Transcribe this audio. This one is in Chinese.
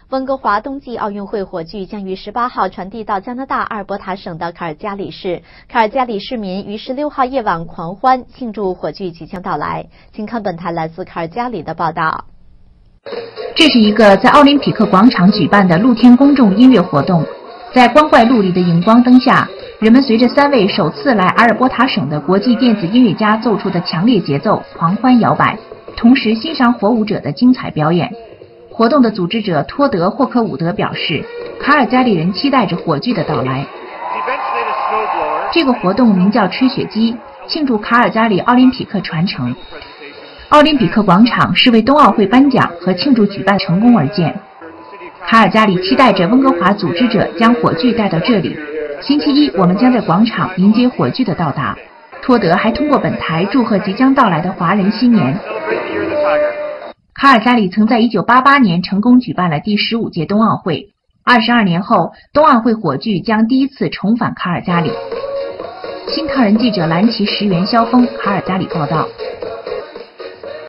温哥华冬季奥运会火炬将于18号传递到加拿大阿尔伯塔省的卡尔加里市。卡尔加里市民于16号夜晚狂欢，庆祝火炬即将到来。请看本台来自卡尔加里的报道。 这是一个在奥林匹克广场举办的露天公众音乐活动，在光怪陆离的荧光灯下，人们随着3位首次来阿尔伯塔省的国际电子音乐家奏出的强烈节奏狂欢摇摆，同时欣赏火舞者的精彩表演。活动的组织者托德·霍克伍德表示，卡尔加里人期待着火炬的到来。这个活动名叫吹雪机，庆祝卡尔加里奥林匹克传承。奥林匹克广场是为冬奥会颁奖和庆祝举办成功而建。卡尔加里期待着温哥华组织者将火炬带到这里。星期一，我们将在广场迎接火炬的到达。托德还通过本台祝贺即将到来的华人新年。卡尔加里曾在1988年成功举办了第15届冬奥会。22年后，冬奥会火炬将第一次重返卡尔加里。新唐人记者蓝旗石原肖峰，卡尔加里报道。